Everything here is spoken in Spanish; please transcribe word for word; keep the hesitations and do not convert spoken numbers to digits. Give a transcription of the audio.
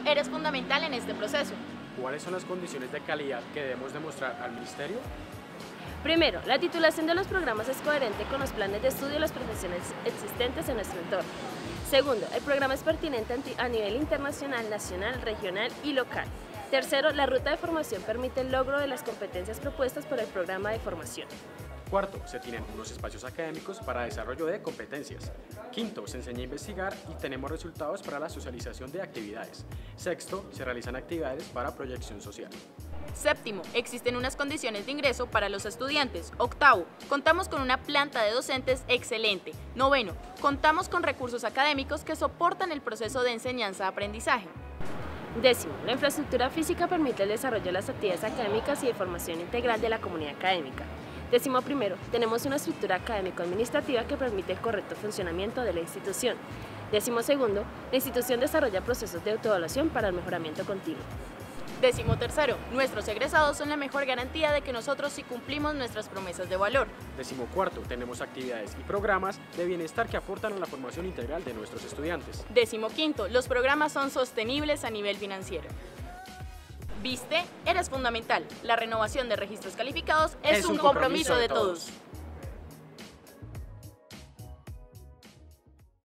eres fundamental en este proceso. ¿Cuáles son las condiciones de calidad que debemos demostrar al Ministerio? Primero, la titulación de los programas es coherente con los planes de estudio y las profesiones existentes en nuestro entorno. Segundo, el programa es pertinente a nivel internacional, nacional, regional y local. Tercero, la ruta de formación permite el logro de las competencias propuestas por el programa de formación. Cuarto, se tienen unos espacios académicos para desarrollo de competencias. Quinto, se enseña a investigar y tenemos resultados para la socialización de actividades. Sexto, se realizan actividades para proyección social. Séptimo, existen unas condiciones de ingreso para los estudiantes. Octavo, contamos con una planta de docentes excelente. Noveno, contamos con recursos académicos que soportan el proceso de enseñanza-aprendizaje. Décimo, la infraestructura física permite el desarrollo de las actividades académicas y de formación integral de la comunidad académica. Décimo primero, tenemos una estructura académico-administrativa que permite el correcto funcionamiento de la institución. Décimo segundo, la institución desarrolla procesos de autoevaluación para el mejoramiento continuo. Décimo tercero, nuestros egresados son la mejor garantía de que nosotros sí cumplimos nuestras promesas de valor. Décimo cuarto, tenemos actividades y programas de bienestar que aportan a la formación integral de nuestros estudiantes. Décimo quinto, los programas son sostenibles a nivel financiero. ¿Viste? Eres fundamental. La renovación de registros calificados es, Es un un compromiso, compromiso de de todos. todos.